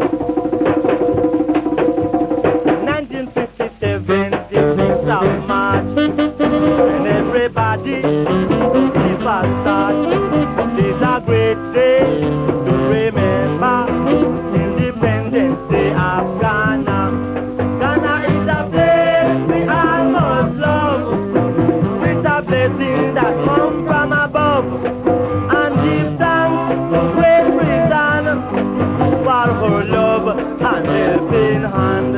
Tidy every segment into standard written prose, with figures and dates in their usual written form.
1957, the 6th of March, and everybody sleep a start. It's a great day to remember Independence Day of Ghana. Ghana is a place we all must love, with a blessing that comes from above, and give thanks to Great Britain for her love and helping hand.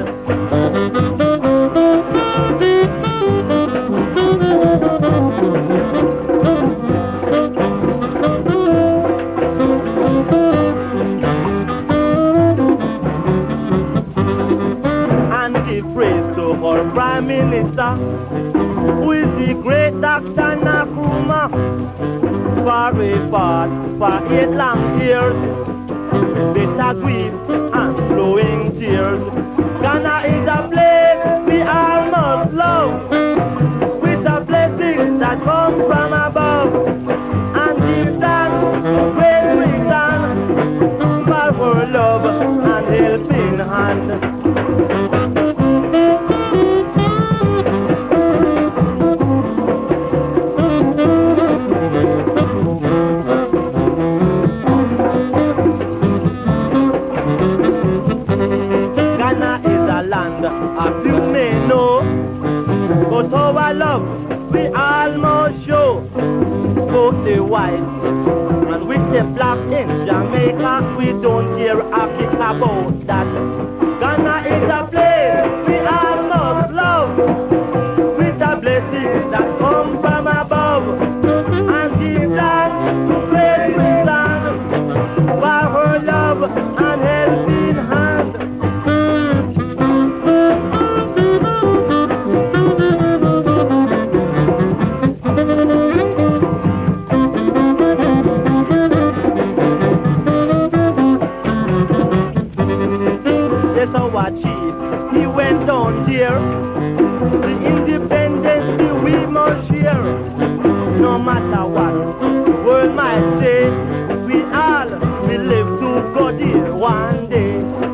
And give praise to our Prime Minister, who is the great Dr. Nkrumah, for a part for 8 long years, bitter grief and flowing tears. Ghana is a place we all must love, with a blessing that comes from above, and give thanks to Great Britain for her love and helping hand. As you may know, but our love we all must show, both the white and with the black in Jamaica. We don't care a kick about that. Ghana is a place we all must love, with a blessing that comes from above, and give thanks to Great Britain for her love and helping hand. Our chief, he went down here. The independence we must share. No matter what the world might say, we all will live to go there one day.